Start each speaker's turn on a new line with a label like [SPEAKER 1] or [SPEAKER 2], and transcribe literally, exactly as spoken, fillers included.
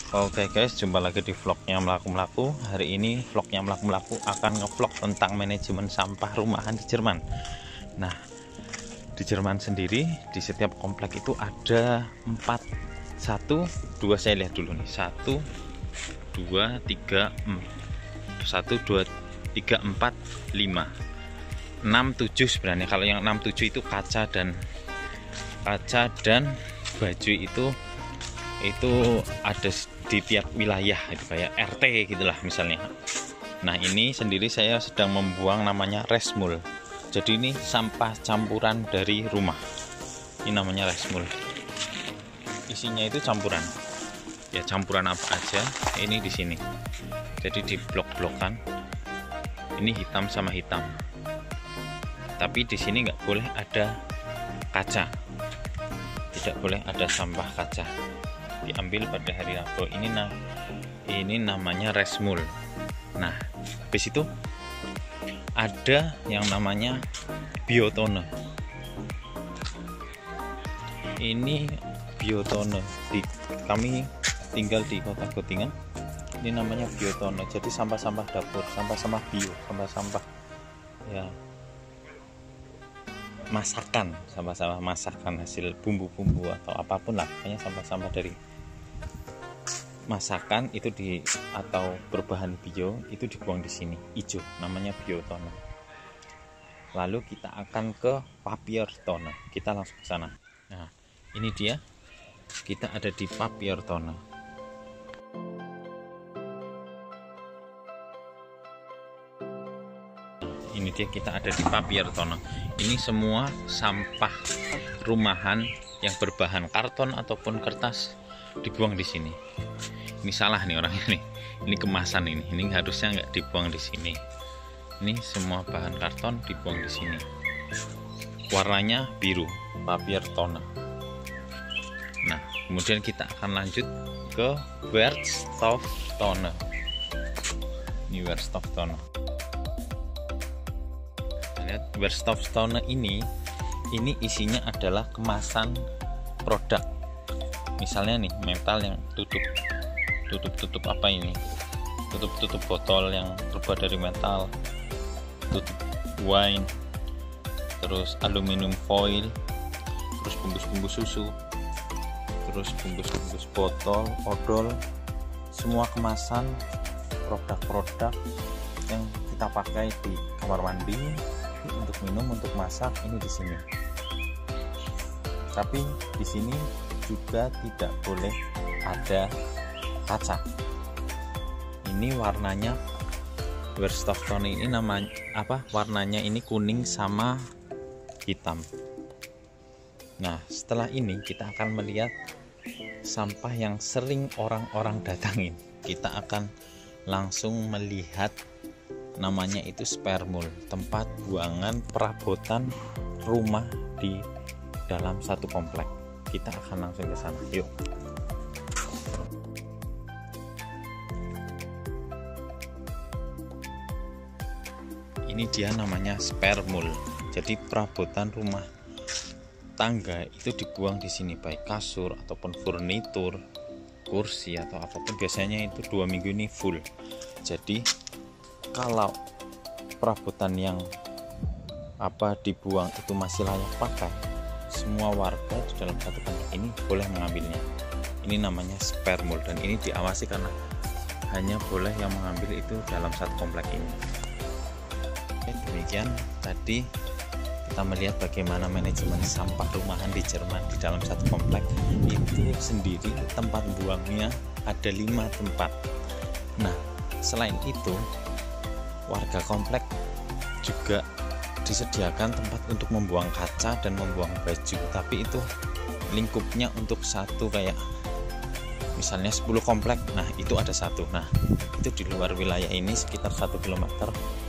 [SPEAKER 1] Oke guys, jumpa lagi di vlognya Melaku-Melaku. Hari ini vlognya Melaku-Melaku akan ngevlog tentang manajemen sampah rumahan di Jerman. Nah, di Jerman sendiri di setiap komplek itu ada empat, satu, dua, saya lihat dulu nih, satu, dua, tiga, satu, dua, tiga, empat, lima, enam, tujuh sebenarnya. Kalau yang enam, tujuh itu kaca dan kaca dan baju itu itu ada di tiap wilayah, itu kayak R T gitulah misalnya. Nah, ini sendiri saya sedang membuang namanya resmul. Jadi ini sampah campuran dari rumah. Ini namanya resmul. Isinya itu campuran. Ya campuran apa aja, ini di sini. Jadi di blok-blokan. Ini hitam sama hitam. Tapi di sini nggak boleh ada kaca. Tidak boleh ada sampah kaca. Diambil pada hari Rabu. Ini nah ini namanya resmul. Nah, habis itu ada yang namanya biotone. Ini biotone. Di kami tinggal di kota Göttingen. Ini namanya biotone. Jadi sampah-sampah dapur, sampah-sampah bio, sampah-sampah ya masakan, sampah-sampah masakan hasil bumbu-bumbu atau apapun lah, pokoknya sampah-sampah dari masakan itu di atau berbahan bio itu dibuang di sini, hijau, namanya biotone. Lalu kita akan ke papiertonne, kita langsung ke sana. Nah, ini dia, kita ada di papiertonne. Ini dia, kita ada di papiertonne. Ini semua sampah rumahan yang berbahan karton ataupun kertas dibuang di sini. Ini salah nih orangnya nih. Ini kemasan ini. Ini harusnya nggak dibuang di sini. Ini semua bahan karton dibuang di sini. Warnanya biru, papiertonne. Nah, kemudian kita akan lanjut ke Wertstofftonne. Ini Wertstofftonne. Lihat, Wertstofftonne ini ini isinya adalah kemasan produk. Misalnya nih, metal yang tutup tutup-tutup apa ini? Tutup-tutup botol yang terbuat dari metal, tutup wine, terus aluminium foil, terus bungkus-bungkus susu, terus bungkus-bungkus botol, odol, semua kemasan produk-produk yang kita pakai di kamar mandi untuk minum, untuk masak, ini di sini. Tapi di sini juga tidak boleh ada kaca. Ini warnanya Wertstofftonne ini namanya apa? Warnanya ini kuning sama hitam. Nah, setelah ini kita akan melihat sampah yang sering orang-orang datangin. Kita akan langsung melihat namanya itu sperrmüll, tempat buangan perabotan rumah di dalam satu komplek. Kita akan langsung ke sana. Yuk. Ini dia namanya sperrmüll. Jadi perabotan rumah tangga itu dibuang di sini, baik kasur ataupun furnitur, kursi atau apapun. Biasanya itu dua minggu ini full. Jadi kalau perabotan yang apa dibuang itu masih layak pakai, semua warga di dalam satu komplek ini boleh mengambilnya. Ini namanya sperrmüll dan ini diawasi karena hanya boleh yang mengambil itu dalam satu komplek ini. Oke, demikian tadi kita melihat bagaimana manajemen sampah rumahan di Jerman di dalam satu komplek. Itu sendiri tempat buangnya ada lima tempat. Nah, selain itu warga komplek juga disediakan tempat untuk membuang kaca dan membuang baju, tapi itu lingkupnya untuk satu, kayak misalnya sepuluh komplek. Nah, itu ada satu. Nah, itu di luar wilayah ini sekitar satu kilometer